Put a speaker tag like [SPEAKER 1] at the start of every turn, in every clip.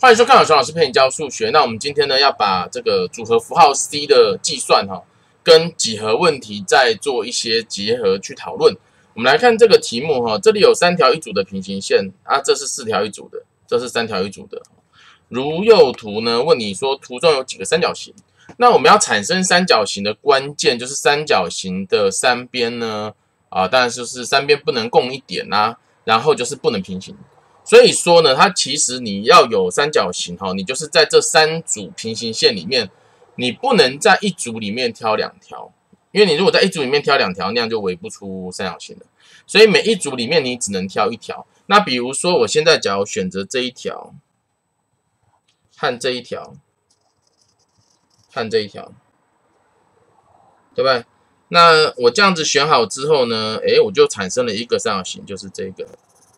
[SPEAKER 1] 欢迎收看小熊老师陪你教数学。那我们今天呢，要把这个组合符号 C 的计算跟几何问题再做一些结合去讨论。我们来看这个题目这里有3条一组的平行线啊，这是4条一组的，这是3条一组的。如右图呢，问你说图中有几个三角形？那我们要产生三角形的关键就是三角形的3边呢，当然就是3边不能共一点啦，然后就是不能平行。所以说呢，它其实你要有三角形你就是在这3组平行线里面，你不能在一组里面挑2条，因为你如果在一组里面挑2条，那样就围不出三角形了。所以每一组里面你只能挑1条。那比如说我现在假如选择这一条和这一条和这一条，对不对？那我这样子选好之后呢，我就产生了一个三角形，就是这个。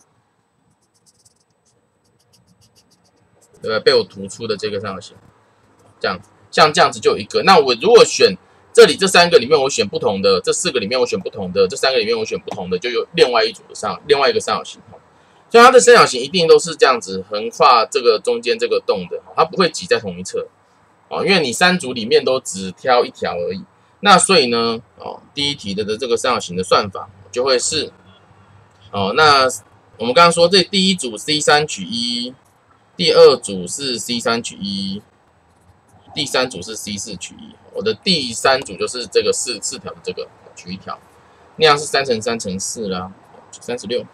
[SPEAKER 1] 对吧？被我突出的这个三角形，像这样子就有一个。那我如果选这里这3个里面我选不同的，这4个里面我选不同的，这3个里面我选不同的，就有另外一个三角形。所以它的三角形一定都是这样子横跨这个中间这个洞的，它不会挤在同一侧因为你3组里面都只挑1条而已。那所以呢，第一题的这个三角形的算法就会是那我们刚刚说这第一组 C3 取1。第2组是 C3 取1，第3组是 C4 取1。我的第3组就是这个四条的这个取1条，那样是3乘3乘4啦，36，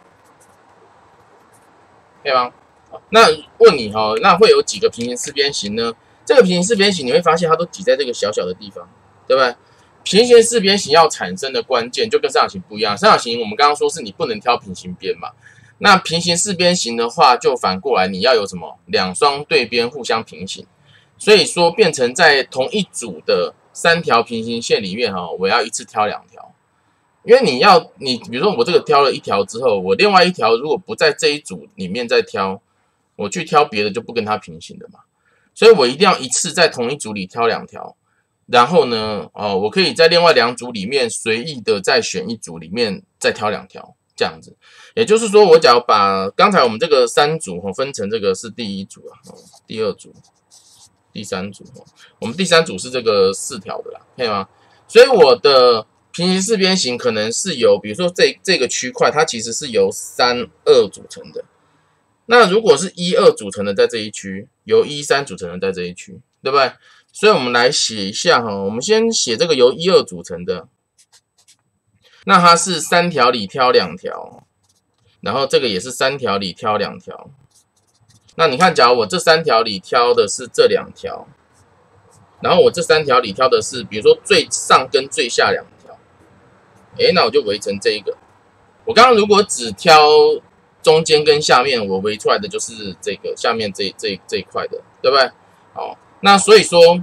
[SPEAKER 1] 可以吗？那问你那会有几个平行四边形呢？这个平行四边形你会发现它都挤在这个小小的地方，对不对？平行四边形要产生的关键就跟三角形不一样，三角形我们刚刚说是你不能挑平行边嘛。那平行四边形的话，就反过来你要有什么？2双对边互相平行，所以说变成在同一组的3条平行线里面我要一次挑2条，因为你比如说我这个挑了1条之后，我另外1条如果不在这一组里面再挑，我去挑别的就不跟它平行的嘛，所以我一定要一次在同一组里挑2条，然后呢我可以在另外2组里面随意的再选一组里面再挑2条。这样子，也就是说，我只要把刚才我们这个3组分成这个是第1组第2组、第3组我们第3组是这个4条的啦，可以吗？所以我的平行四边形可能是由，比如说这个区块，它其实是由3、2组成的。那如果是1、2组成的，在这一区，由1、3组成的在这一区，对不对？所以我们来写一下我们先写这个由1、2组成的。那它是3条里挑2条，然后这个也是3条里挑2条。那你看，假如我这3条里挑的是这2条，然后我这3条里挑的是，比如说最上跟最下2条，那我就围成这一个。我刚刚如果只挑中间跟下面，我围出来的就是这个下面这一块的，对不对？那所以说，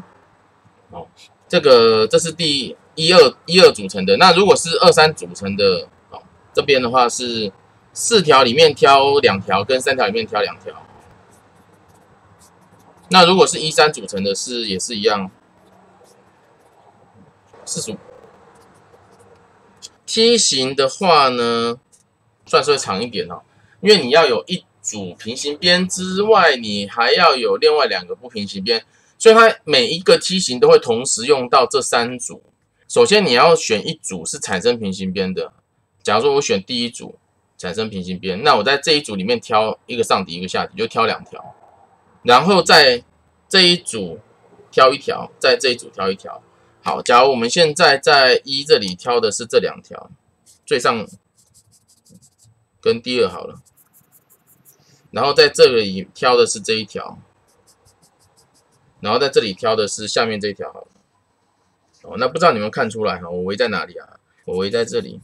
[SPEAKER 1] 这是第一二组成的。那如果是2、3组成的，这边的话是4条里面挑2条，跟3条里面挑2条。那如果是1、3组成的也是一样，45。梯形的话呢，算是会长一点因为你要有一组平行边之外，你还要有另外2个不平行边，所以它每一个梯形都会同时用到这3组。首先你要选一组是产生平行边的，假如说我选第1组产生平行边，那我在这一组里面挑一个上底一个下底，就挑2条，然后在这一组挑1条，在这一组挑1条。好，假如我们现在在1这里挑的是这2条，最上跟第2好了，然后在这里挑的是这一条，然后在这里挑的是下面这一条好了。那不知道你们看出来我围在哪里啊？我围在这里，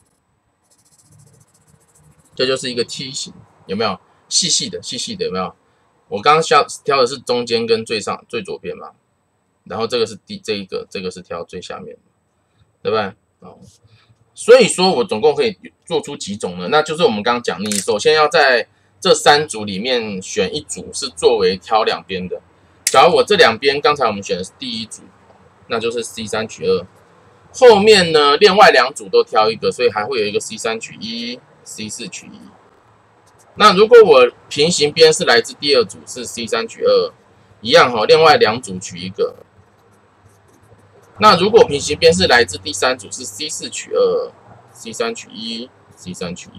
[SPEAKER 1] 这就是一个梯形，有没有？细细的有没有？我刚刚挑的是中间跟最上最左边嘛，然后这个是这个是挑最下面，对不对？所以说我总共可以做出几种呢？那就是我们刚刚讲，你首先要在这3组里面选一组是作为挑2边的。假如我这2边刚才我们选的是第1组。那就是 C3 取2，后面呢另外2组都挑一个，所以还会有一个 C3 取1、C4 取1。 那如果我平行边是来自第二组是 C3 取2，一样哈，另外2组取一个。那如果平行边是来自第三组是 C4 取2，C3 取1，C3 取1，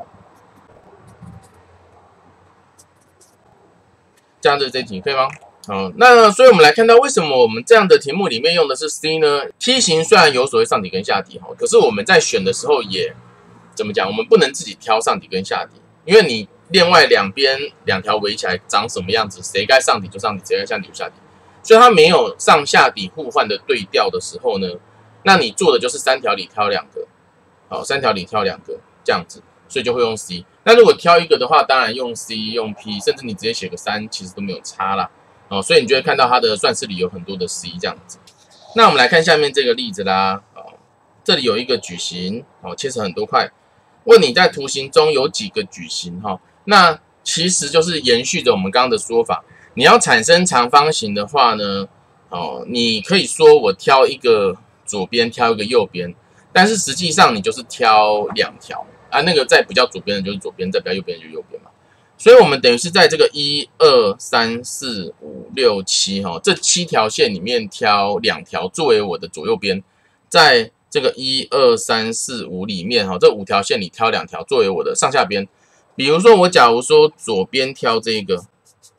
[SPEAKER 1] 这样子这题可以吗？好，那所以我们来看到为什么我们这样的题目里面用的是 C 呢？梯形虽然有所谓上底跟下底哈，可是我们在选的时候也怎么讲？我们不能自己挑上底跟下底，因为你另外两边2条围起来长什么样子，谁该上底就上底，谁该下底就下底。所以它没有上下底互换的对调的时候呢，那你做的就是3条里挑2个，好，3条里挑2个这样子，所以就会用 C。那如果挑一个的话，当然用 C 用 P， 甚至你直接写个3，其实都没有差啦。哦，所以你就会看到它的算式里有很多的 C 这样子。那我们来看下面这个例子啦，哦，这里有一个矩形，哦，切成很多块，问你在图形中有几个矩形哈？那其实就是延续着我们刚刚的说法，你要产生长方形的话呢，哦，你可以说我挑一个左边，挑一个右边，但是实际上你就是挑2条啊，那个再不叫左边的就是左边，再不叫右边的就是右边嘛。所以我们等于是在这个1、2、3、4、5、6、7哈，这7条线里面挑2条作为我的左右边，在这个1、2、3、4、5里面哈，这5条线里挑2条作为我的上下边。比如说我假如说左边挑这一个，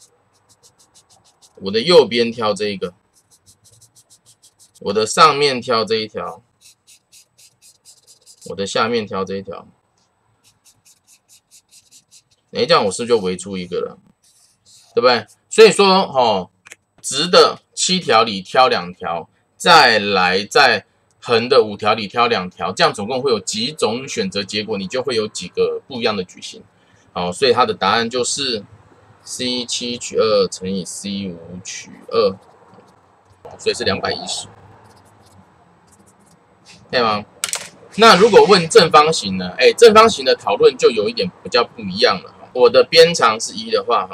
[SPEAKER 1] 我的右边挑这一个，我的上面挑这一条，我的下面挑这一条。这样我是不是就围出一个了，对不对？所以说，直的7条里挑2条，再来在横的5条里挑2条，这样总共会有几种选择结果，你就会有几个不一样的矩形。好，所以它的答案就是 C7 取2乘以 C5 取2，所以是210，可以吗？那如果问正方形呢？正方形的讨论就有一点比较不一样了。我的边长是1的话，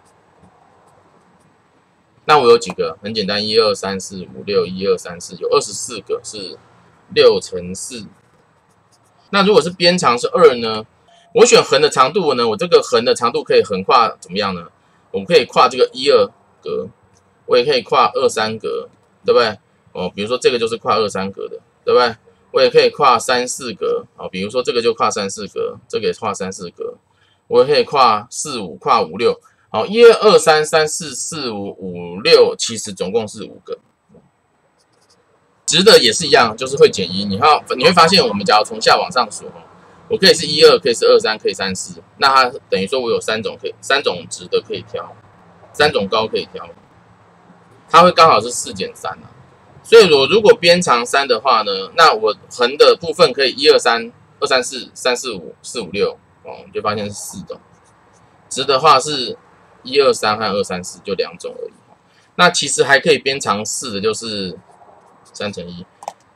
[SPEAKER 1] 那我有几个？很简单，1、2、3、4、5、6，1、2、3、4，有24个是6乘4。那如果是边长是2呢？我选横的长度呢？我这个横的长度可以横跨怎么样呢？我们可以跨这个1、2格，我也可以跨2、3格，对不对？哦，比如说这个就是跨2、3格的，对不对？我也可以跨3、4格，好，比如说这个就跨3、4格，这个也跨3、4格。我也可以跨4、5，跨5、6，好，1、2、3、3、4、4、5、5、6，其实总共是5个。直的也是一样，就是会减1。你会发现，我们假如从下往上数，我可以是1、2，可以是2、3，可以3、4，那它等于说我有3种直的可以挑，3种高可以挑，它会刚好是4减3啊。所以我如果边长3的话呢，那我横的部分可以1、2、3、2、3、4、3、4、5、4、5、6。你就发现是4种，直的话是1、2、3和2、3、4就2种而已。那其实还可以边长4的，就是3乘1，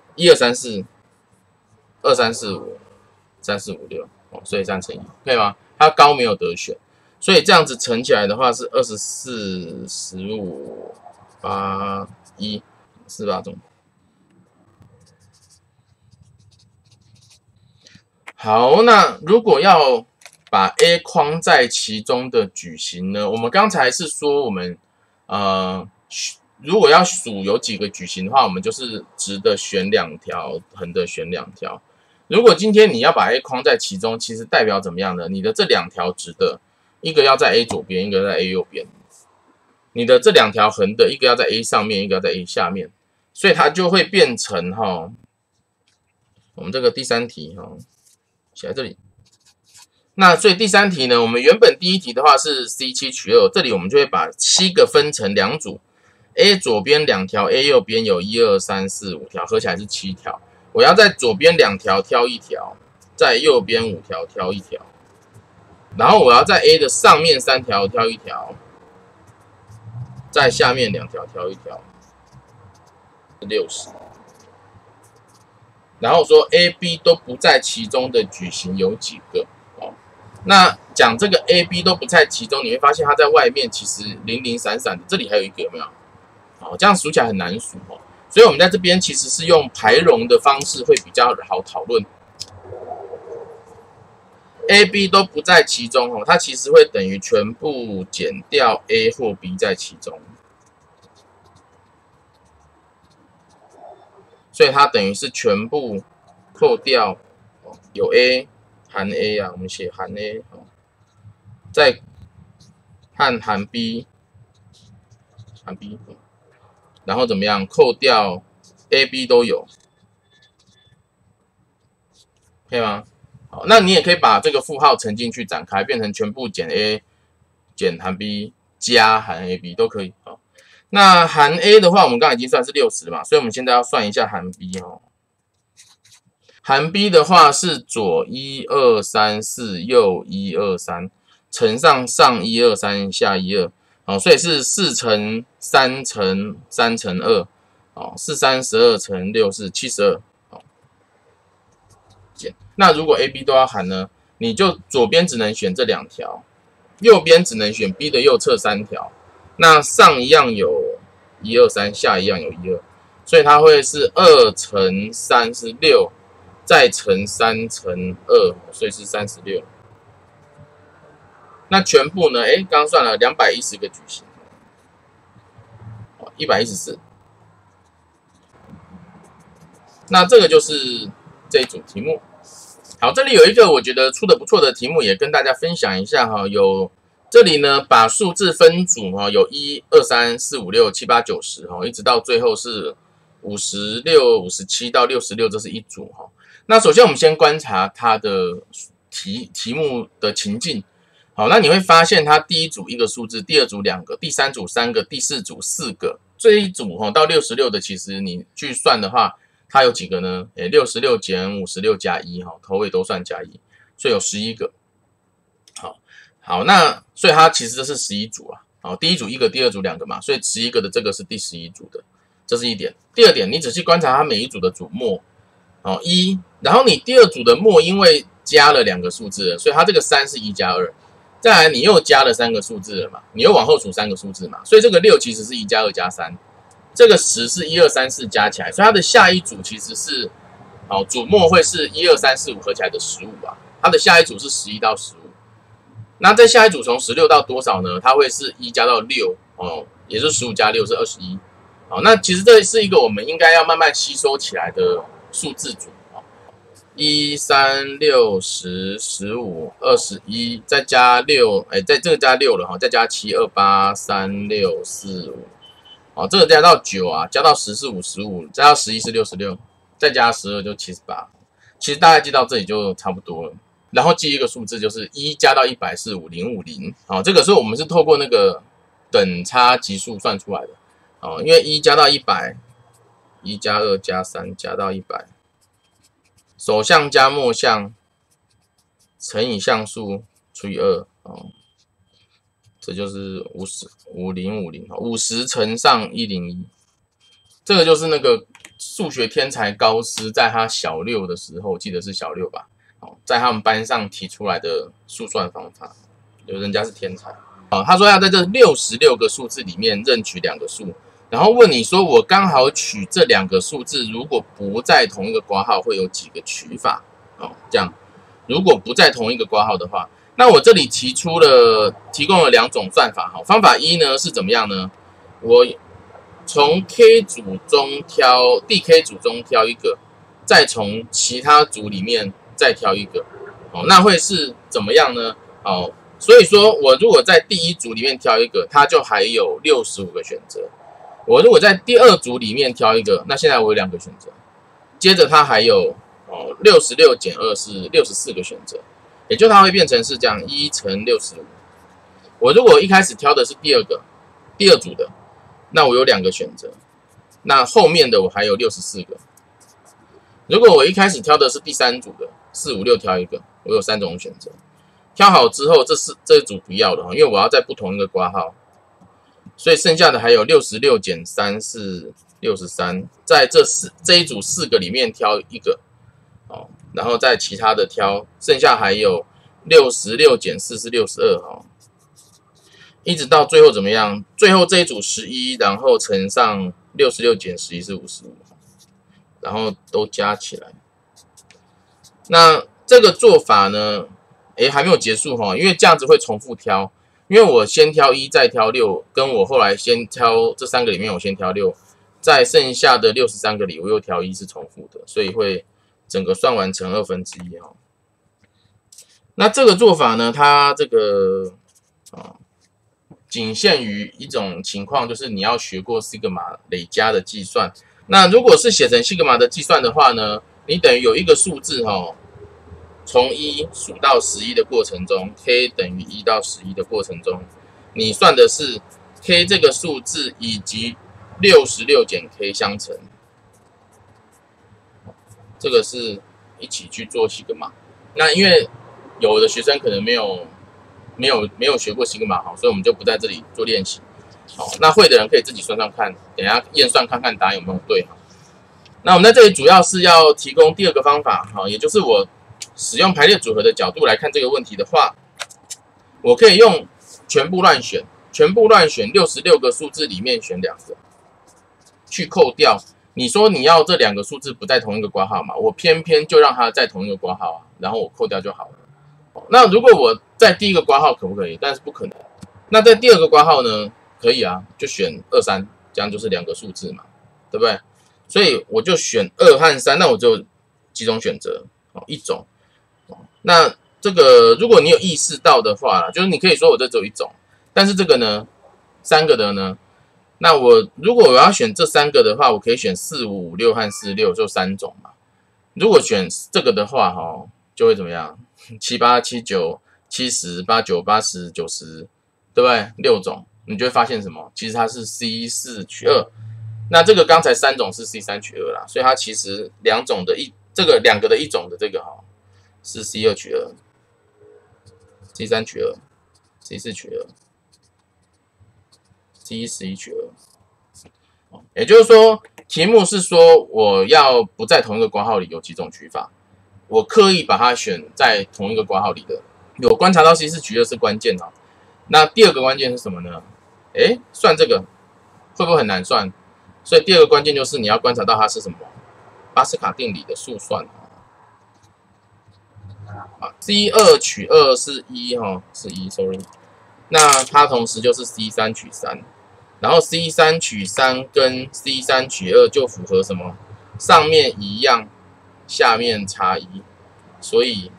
[SPEAKER 1] 1、2、3、4、2、3、4、5、3、4、5、6，所以3乘1，可以吗？它高没有得选，所以这样子乘起来的话是24、15、8、1， 48种。好，那如果要把 A 框在其中的矩形呢？我们刚才是说我们如果要数有几个矩形的话，我们就是直的选2条，横的选2条。如果今天你要把 A 框在其中，其实代表怎么样呢？你的这2条直的，一个要在 A 左边，一个在 A 右边。你的这2条横的，一个要在 A 上面，一个要在 A 下面，所以它就会变成我们这个第3题写在这里。那所以第3题呢，我们原本第1题的话是 C7 取2，这里我们就会把7个分成2组 ，A 左边2条 ，A 右边有1、2、3、4、5条，合起来是7条。我要在左边2条挑1条，在右边5条挑1条，然后我要在 A 的上面3条挑1条，在下面2条挑1条，60。然后说 A、B 都不在其中的矩形有几个？那讲这个 A、B 都不在其中，你会发现它在外面其实零零散散的，这里还有一个有没有？这样数起来很难数所以我们在这边其实是用排容的方式会比较好讨论。 A、B 都不在其中哦，它其实会等于全部减掉 A 或 B 在其中，所以它等于是全部扣掉有 A 含 A 啊，我们写含 A 再和含 B 含 B， 然后怎么样扣掉 A、B 都有，可以吗？好，那你也可以把这个负号乘进去展开，变成全部减 A 减含 B 加含 AB 都可以。好，那含 A 的话，我们刚才已经算是60了嘛，所以我们现在要算一下含 B 哦。含 B 的话是左1、2、3、4，右1、2、3，乘上上1、2、3，下1、2，好，所以是4乘3乘3乘2，哦，4、3、12乘6是72。那如果 A、B 都要含呢，你就左边只能选这2条，右边只能选 B 的右侧3条。那上一样有1、2、3，下一样有1、2，所以它会是2乘3是6，再乘3乘2，所以是36。那全部呢？刚刚算了210个矩形，114。那这个就是这一组题目。好，这里有一个我觉得出的不错的题目，也跟大家分享一下哈。有这里呢，把数字分组哈，有1、2、3、4、5、6、7、8、9、10哈，一直到最后是56、57到66，这是一组哈。那首先我们先观察它的题目的情境。好，那你会发现它第一组一个数字，第二组2个，第三组3个，第四组4个，这一组哈到66的，其实你去算的话。它有几个呢？66减56加1哈，头尾都算加1，所以有11个。好，那所以它其实这是11组啊。好，第一组1个，第二组2个嘛，所以11个的这个是第11组的，这是一点。第二点，你仔细观察它每一组的组末，1，然后你第二组的末因为加了2个数字了，所以它这个3是1加2。再来你又加了3个数字了嘛，你又往后数3个数字嘛，所以这个6其实是1加2加3。这个10是1、2、3、4加起来，所以它的下一组其实是，组末会是1、2、3、4、5合起来的15啊。它的下一组是11到15。那在下一组从16到多少呢？它会是1加到6也是15加6是21。好，那其实这是一个我们应该要慢慢吸收起来的数字组1、3、6、10、15、21，再加6，在这个加6了哈，再加7、2、8、3、6、4、5。这个加到9啊，加到10是55，加到11是66，再加12就78。其实大概记到这里就差不多了。然后记一个数字，就是1加到100是5050。这个是我们是透过那个等差级数算出来的。因为1加到100，1加2加3加到100，首项加末项乘以项数除以2。这就是50乘上101，这个就是那个数学天才高斯在他小6的时候，记得是小6吧？在他们班上提出来的速算方法，有人家是天才。他说要在这66个数字里面任取2个数，然后问你说我刚好取这2个数字，如果不在同一个括号会有几个取法？这样，如果不在同一个括号的话。那我这里提供了2种算法，方法1呢是怎么样呢？我从 K 组中挑 DK 组中挑一个，再从其他组里面再挑一个，那会是怎么样呢？所以说我如果在第一组里面挑一个，它就还有65个选择。我如果在第二组里面挑一个，那现在我有2个选择，接着它还有66减2是64个选择。也就它会变成是这样1乘65。我如果一开始挑的是第二组的，那我有2个选择，那后面的我还有64个。如果我一开始挑的是第3组的4、5、6挑一个，我有3种选择。挑好之后，这一组不要了，因为我要在不同一个括号，所以剩下的还有66减3是63，在这一组4个里面挑一个。然后在其他的挑，剩下还有66减4是62一直到最后怎么样？最后这一组11，然后乘上66减11是55，然后都加起来。那这个做法呢， 还没有结束哈，因为这样子会重复挑，因为我先挑1再挑6，跟我后来先挑这3个里面我先挑6，在剩下的63个里我又挑1是重复的，所以会整个算完成1/2哈。那这个做法呢，它这个仅限于一种情况，就是你要学过 Sigma 累加的计算。那如果是写成 Sigma 的计算的话呢，你等于有一个数字从1数到11的过程中 ，k 等于1到11的过程中，你算的是 k 这个数字以及66减 k 相乘。这个是一起去做 Sigma。那因为有的学生可能没有学过 Sigma 好，所以我们就不在这里做练习。好，那会的人可以自己算算看，等一下验算看看答案有没有对。那我们在这里主要是要提供第二个方法，也就是我使用排列组合的角度来看这个问题的话，我可以用全部乱选66个数字里面选2个，去扣掉。你说你要这2个数字不在同一个括号嘛？我偏偏就让它在同一个括号然后我扣掉就好了。那如果我在第一个括号可不可以？但是不可能。那在第二个括号呢？可以啊，就选2、3，这样就是2个数字嘛，对不对？所以我就选2和3，那我就几种选择一种。那这个如果你有意识到的话，就是你可以说我这只有一种，但是这个呢，3个的呢？那如果我要选这3个的话，我可以选4、5、5、6和46，就3种嘛。如果选这个的话，就会怎么样？7、8、7、9、70、8、9、80、90，对不对？6种，你就会发现什么？其实它是 C4 取2。那这个刚才3种是 C3 取2啦，所以它其实2种的这个2个的1种的这个是 C2 取2、C3 取2、C4 取2。C11取2，也就是说，题目是说我要不在同一个括号里有几种取法，我刻意把它选在同一个括号里的。有观察到 C4取2是关键那第二个关键是什么呢？算这个会不会很难算？所以第二个关键就是你要观察到它是什么巴斯卡定理的速算。C2取2是1是1 ，sorry。那它同时就是 C3取3。然后 C3取3跟 C3取2就符合什么？上面一样，下面差1，所以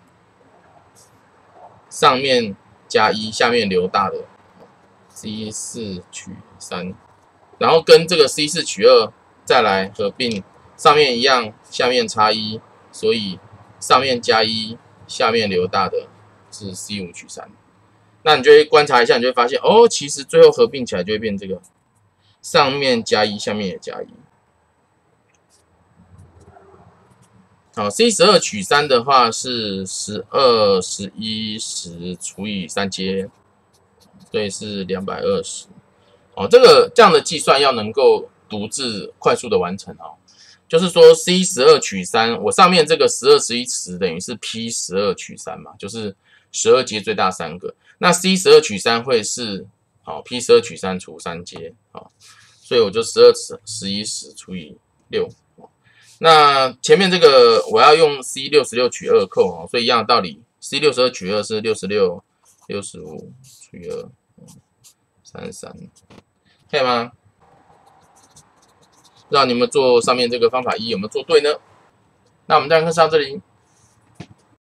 [SPEAKER 1] 上面加1，下面留大的 C4取3，然后跟这个 C4取2再来合并，上面一样，下面差1，所以上面加1，下面留大的是 C5取3。那你就会观察一下，你就会发现其实最后合并起来就会变这个，上面加1，下面也加1。好 ，C12取3的话是12、11、10除以3阶，所以是220。这样的计算要能够独自快速的完成就是说 C12取3，我上面这个12、11、10等于是 P12取3嘛，就是12阶最大3个。那 C12取3会是P12取3除3阶所以我就12、11、10除以6。那前面这个我要用 C66取2扣所以一样的道理 ，C62取2是66、65除以2， 33，可以吗？不知道你们做上面这个方法1有没有做对呢？那我们这堂课上到这里。